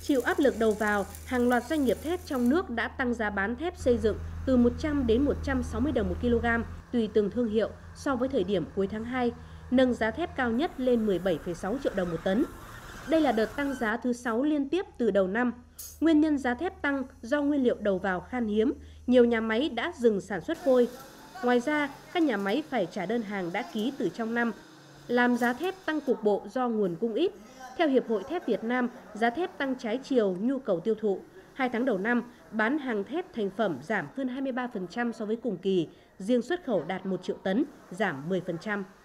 Chịu áp lực đầu vào, hàng loạt doanh nghiệp thép trong nước đã tăng giá bán thép xây dựng từ 100 đến 160 đồng một kg tùy từng thương hiệu so với thời điểm cuối tháng 2, nâng giá thép cao nhất lên 17,6 triệu đồng một tấn. Đây là đợt tăng giá thứ 6 liên tiếp từ đầu năm. Nguyên nhân giá thép tăng do nguyên liệu đầu vào khan hiếm, nhiều nhà máy đã dừng sản xuất vôi. Ngoài ra, các nhà máy phải trả đơn hàng đã ký từ trong năm, làm giá thép tăng cục bộ do nguồn cung ít. Theo Hiệp hội Thép Việt Nam, giá thép tăng trái chiều nhu cầu tiêu thụ. 2 tháng đầu năm, bán hàng thép thành phẩm giảm hơn 23% so với cùng kỳ, riêng xuất khẩu đạt 1 triệu tấn, giảm 10%.